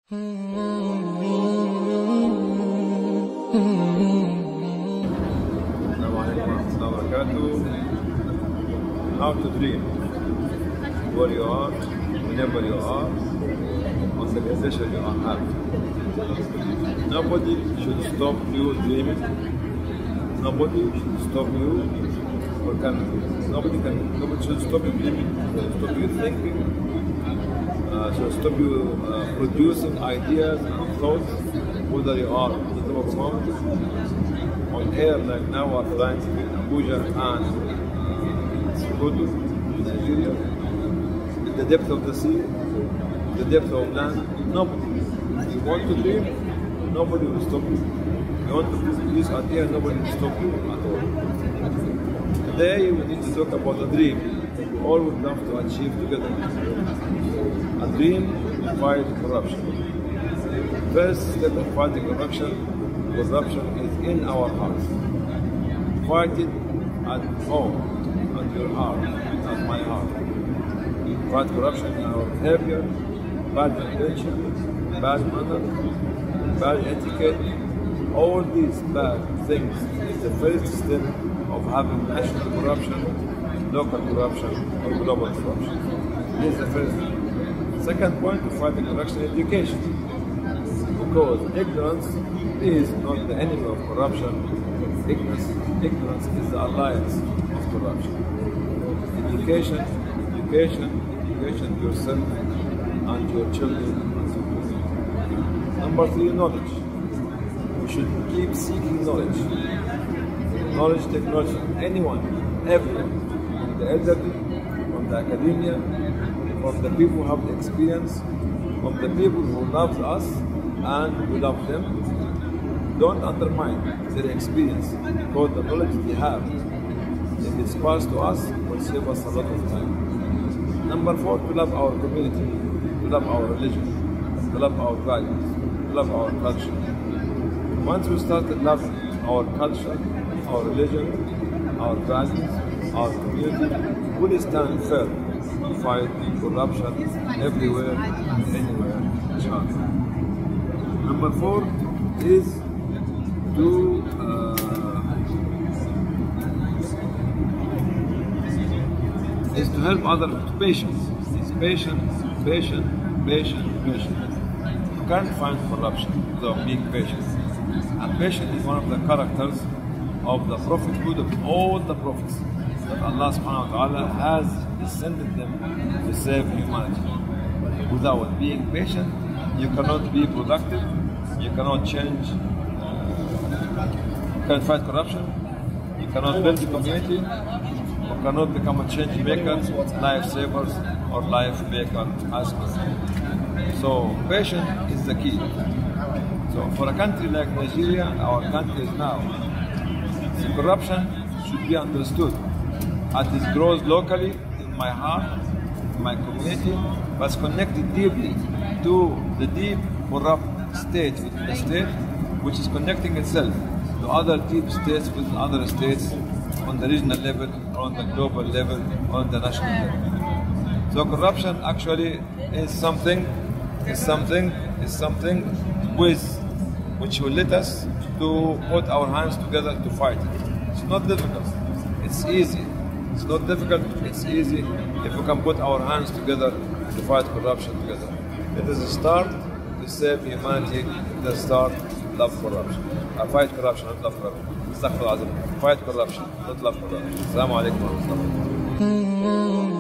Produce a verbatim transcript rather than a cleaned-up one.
How to dream where you are, whenever you are, on the condition you are happy. Nobody should stop you dreaming. Nobody should stop you or can nobody can nobody should stop you dreaming, stop you thinking, uh, should stop you uh, producing ideas and thoughts, whether you are on the top of a mountain, on air like now we are flying between Abuja and Sokoto, Nigeria, in the depth of the sea, the depth of land. Nobody. If you want to dream, nobody will stop you. If you want to produce ideas, nobody will stop you at all. Today we need to talk about a dream we all would love to achieve together. A dream to fight corruption. First step of fighting corruption, corruption is in our hearts. Fight it at home, at your heart, at my heart. Fight corruption in our behavior, bad intention, bad manner, bad etiquette. All these bad things is the first step of having national corruption, local corruption, or global corruption. This is the first thing. Second point to fight corruption is education. Because ignorance is not the enemy of corruption. Ignorance, ignorance is the alliance of corruption. Education, education, education yourself and your children. Number three, knowledge. We should keep seeking knowledge. Knowledge technology. Anyone, everyone, from the elderly, from the academia, from the people who have the experience, from the people who love us and we love them. Don't undermine their experience because the knowledge they have, if it's passed to us, will save us a lot of time. Number four, to love our community, to love our religion, to love our values, to love our culture. Once we start to love our culture, our religion, our values, our community, we will stand firm to fight corruption everywhere and anywhere, inshallah. Number four is to uh, is to help other patients. It's patient, patient, patient, patient. You can't find corruption without being patient. And patient is one of the characters of the prophethood of all the prophets that Allah subhanahu wa ta'ala has descended them to save humanity. Without being patient, you cannot be productive, you cannot change, you can't fight corruption, you cannot build the community, you cannot become a change maker, lifesavers, or life maker as well. So patience is the key. So for a country like Nigeria, our country is now, the corruption should be understood as it grows locally in my heart, in my community, but it's connected deeply to the deep corrupt state within the state, which is connecting itself to other deep states within other states on the regional level, on the global level, on the national level. So corruption actually is something, is something, is something with which will let us to put our hands together to fight it. It's not difficult, it's easy. It's not difficult, it's easy if we can put our hands together to fight corruption together. It is a start to save humanity, the start love corruption. Uh, fight corruption, not love corruption. Astaghfirullah. Fight corruption, not love corruption. Assalamu alaikum wa rahmatullahi wa barakatuh.